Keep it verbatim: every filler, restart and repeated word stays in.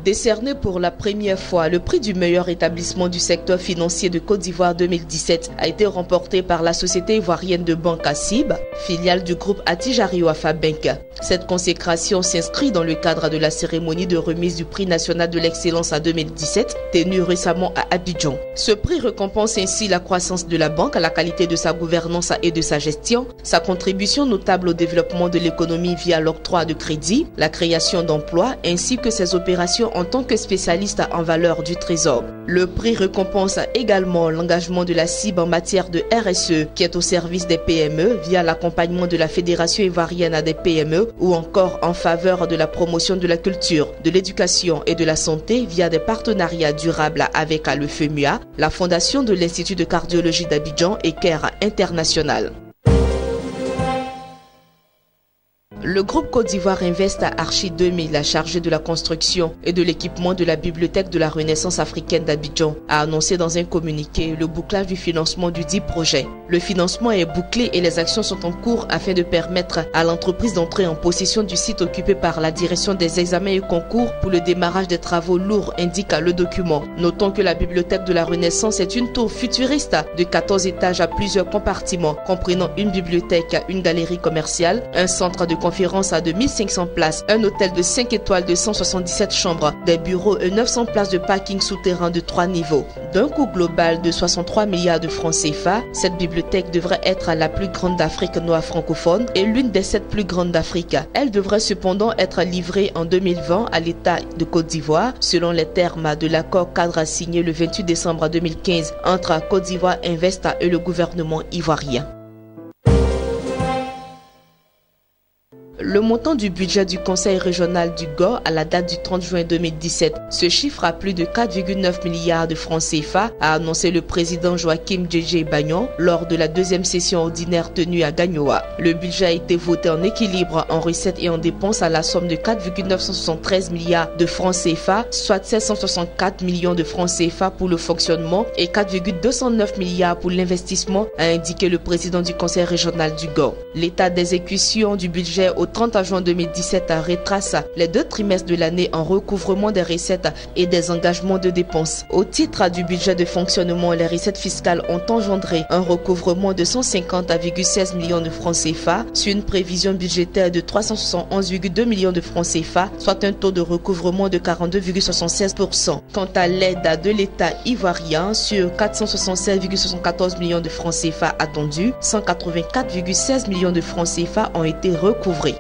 Décerné pour la première fois, le prix du meilleur établissement du secteur financier de Côte d'Ivoire deux mille dix-sept a été remporté par la société ivoirienne de banque Acib, filiale du groupe Attijari Wafa Bank. Cette consécration s'inscrit dans le cadre de la cérémonie de remise du prix national de l'excellence en deux mille dix-sept, tenue récemment à Abidjan. Ce prix récompense ainsi la croissance de la banque, la qualité de sa gouvernance et de sa gestion, sa contribution notable au développement de l'économie via l'octroi de crédit, la création d'emplois ainsi que ses opérations en tant que spécialiste en valeur du trésor. Le prix récompense également l'engagement de la C I B en matière de R S E qui est au service des P M E via l'accompagnement de la Fédération ivoirienne des P M E ou encore en faveur de la promotion de la culture, de l'éducation et de la santé via des partenariats durables avec le F E M U A, la fondation de l'Institut de cardiologie d'Abidjan et CARE International. Le groupe Côte d'Ivoire Invest à Archi deux mille, chargé de la construction et de l'équipement de la Bibliothèque de la Renaissance africaine d'Abidjan, a annoncé dans un communiqué le bouclage du financement du dit projet. Le financement est bouclé et les actions sont en cours afin de permettre à l'entreprise d'entrer en possession du site occupé par la direction des examens et concours pour le démarrage des travaux lourds, indique le document. Notons que la Bibliothèque de la Renaissance est une tour futuriste de quatorze étages à plusieurs compartiments, comprenant une bibliothèque, une galerie commerciale, un centre de conférence à deux mille cinq cents places, un hôtel de cinq étoiles de cent soixante-dix-sept chambres, des bureaux et neuf cents places de parking souterrain de trois niveaux. D'un coût global de soixante-trois milliards de francs C F A, cette bibliothèque devrait être la plus grande d'Afrique noire francophone et l'une des sept plus grandes d'Afrique. Elle devrait cependant être livrée en deux mille vingt à l'État de Côte d'Ivoire, selon les termes de l'accord cadre signé le vingt-huit décembre deux mille quinze entre Côte d'Ivoire Invest et le gouvernement ivoirien. Le montant du budget du Conseil régional du G O à la date du trente juin deux mille dix-sept se chiffre à plus de quatre virgule neuf milliards de francs C F A, a annoncé le président Joachim Djidje Bagnon lors de la deuxième session ordinaire tenue à Gagnoa. Le budget a été voté en équilibre en recettes et en dépenses à la somme de quatre virgule neuf cent soixante-treize milliards de francs C F A, soit sept cent soixante-quatre millions de francs C F A pour le fonctionnement et quatre virgule deux cent neuf milliards pour l'investissement, a indiqué le président du Conseil régional du G O. L'état d'exécution du budget au trente juin deux mille dix-sept retrace les deux trimestres de l'année en recouvrement des recettes et des engagements de dépenses. Au titre du budget de fonctionnement, les recettes fiscales ont engendré un recouvrement de cent cinquante virgule seize millions de francs C F A sur une prévision budgétaire de trois cent soixante et onze virgule deux millions de francs C F A, soit un taux de recouvrement de quarante-deux virgule soixante-seize pour cent. Quant à l'aide de l'État ivoirien, sur quatre cent soixante-seize virgule soixante-quatorze millions de francs C F A attendus, cent quatre-vingt-quatre virgule seize millions de francs C F A ont été recouvrés.